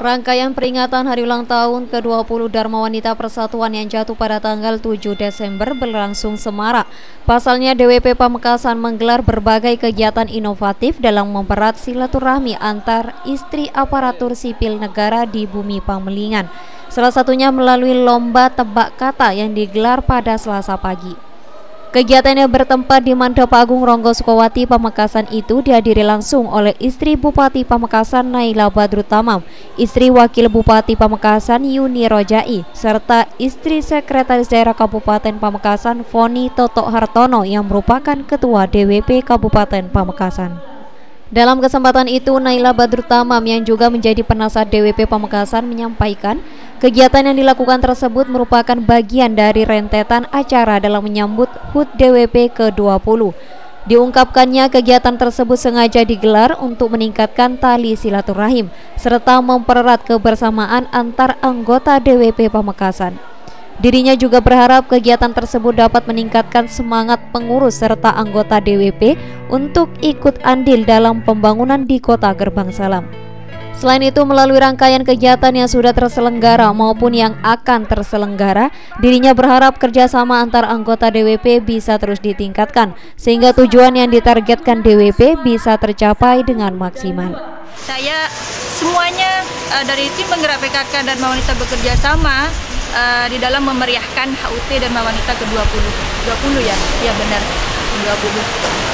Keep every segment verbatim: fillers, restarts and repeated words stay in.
Rangkaian peringatan hari ulang tahun ke dua puluh Dharma Wanita Persatuan yang jatuh pada tanggal tujuh Desember berlangsung semarak. Pasalnya D W P Pamekasan menggelar berbagai kegiatan inovatif dalam mempererat silaturahmi antar istri aparatur sipil negara di Bumi Pamelingan. Salah satunya melalui lomba tebak kata yang digelar pada Selasa pagi. Kegiatan yang bertempat di Mandap Agung Ronggo Sukowati Pamekasan itu dihadiri langsung oleh istri Bupati Pamekasan Naila Badrut Tamam, istri Wakil Bupati Pamekasan Yuni Rojai, serta istri Sekretaris Daerah Kabupaten Pamekasan Foni Toto Hartono yang merupakan Ketua D W P Kabupaten Pamekasan. Dalam kesempatan itu, Naila Badrut Tamam yang juga menjadi penasihat D W P Pamekasan menyampaikan kegiatan yang dilakukan tersebut merupakan bagian dari rentetan acara dalam menyambut H U T D W P ke dua puluh. Diungkapkannya kegiatan tersebut sengaja digelar untuk meningkatkan tali silaturahim serta mempererat kebersamaan antar anggota D W P Pamekasan. Dirinya juga berharap kegiatan tersebut dapat meningkatkan semangat pengurus serta anggota D W P untuk ikut andil dalam pembangunan di Kota Gerbang Salam. Selain itu, melalui rangkaian kegiatan yang sudah terselenggara maupun yang akan terselenggara, dirinya berharap kerjasama antar anggota D W P bisa terus ditingkatkan sehingga tujuan yang ditargetkan D W P bisa tercapai dengan maksimal. Saya semuanya uh, dari tim penggerak P K K dan Dharma Wanita bekerja sama uh, di dalam memeriahkan H U T Dharma Wanita ke dua puluh. dua puluh ya? Ya benar, dua puluh.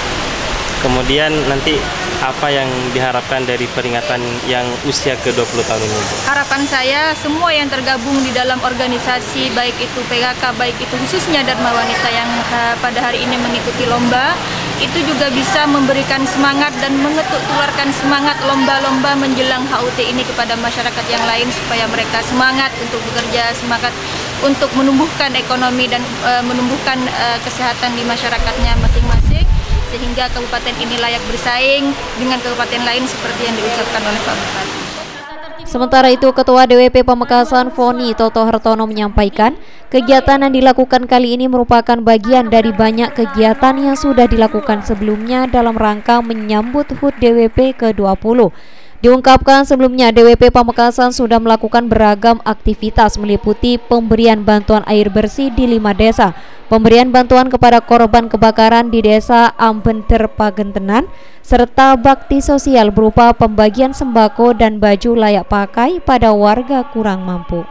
Kemudian nanti apa yang diharapkan dari peringatan yang usia ke dua puluh tahun ini? Harapan saya semua yang tergabung di dalam organisasi, baik itu P K K, baik itu khususnya Dharma Wanita yang uh, pada hari ini mengikuti lomba, itu juga bisa memberikan semangat dan mengetuk tularkan semangat lomba-lomba menjelang H U T ini kepada masyarakat yang lain supaya mereka semangat untuk bekerja, semangat untuk menumbuhkan ekonomi dan uh, menumbuhkan uh, kesehatan di masyarakatnya masing-masing, sehingga kabupaten ini layak bersaing dengan kabupaten lain seperti yang diucapkan oleh Pak Bupati. Sementara itu, Ketua D W P Pamekasan Foni Toto Hartono menyampaikan kegiatan yang dilakukan kali ini merupakan bagian dari banyak kegiatan yang sudah dilakukan sebelumnya dalam rangka menyambut H U T D W P ke dua puluh. Diungkapkan sebelumnya D W P Pamekasan sudah melakukan beragam aktivitas meliputi pemberian bantuan air bersih di lima desa, pemberian bantuan kepada korban kebakaran di desa Ambenter Pagentenan, serta bakti sosial berupa pembagian sembako dan baju layak pakai pada warga kurang mampu.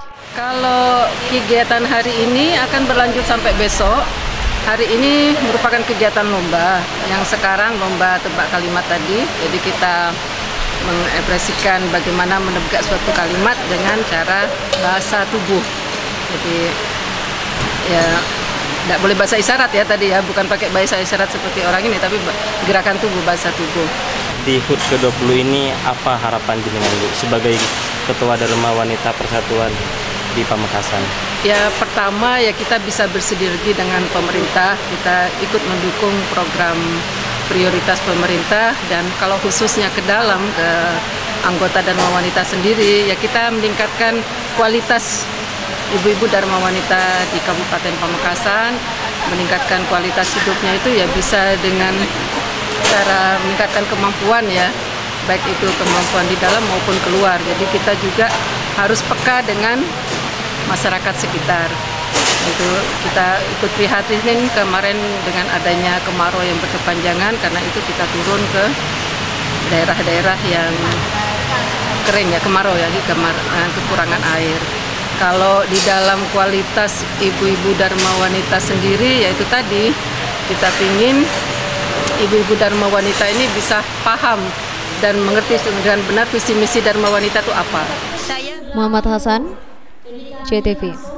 Kalau kegiatan hari ini akan berlanjut sampai besok. Hari ini merupakan kegiatan lomba, yang sekarang lomba tebak kalimat tadi. Jadi kita mengekspresikan bagaimana menebak suatu kalimat dengan cara bahasa tubuh. Jadi ya tidak boleh bahasa isyarat ya tadi ya, bukan pakai bahasa isyarat seperti orang ini, tapi gerakan tubuh, bahasa tubuh. Di H U T ke dua puluh ini apa harapan jenengan Bu sebagai Ketua Dharma Wanita Persatuan di Pamekasan? Ya, pertama ya kita bisa bersinergi dengan pemerintah, kita ikut mendukung program prioritas pemerintah, dan kalau khususnya ke dalam ke anggota Dharma Wanita sendiri ya kita meningkatkan kualitas ibu-ibu Dharma Wanita di Kabupaten Pamekasan, meningkatkan kualitas hidupnya itu ya bisa dengan cara meningkatkan kemampuan ya, baik itu kemampuan di dalam maupun keluar. Jadi kita juga harus peka dengan masyarakat sekitar. Itu kita ikut prihatin kemarin dengan adanya kemarau yang berkepanjangan, karena itu kita turun ke daerah-daerah yang kering ya, kemarau ya, kemar, kekurangan air. Kalau di dalam kualitas ibu-ibu Dharma Wanita sendiri, yaitu tadi kita ingin ibu-ibu Dharma Wanita ini bisa paham dan mengerti dengan benar visi misi Dharma Wanita itu apa. Muhammad Hasan, C T V.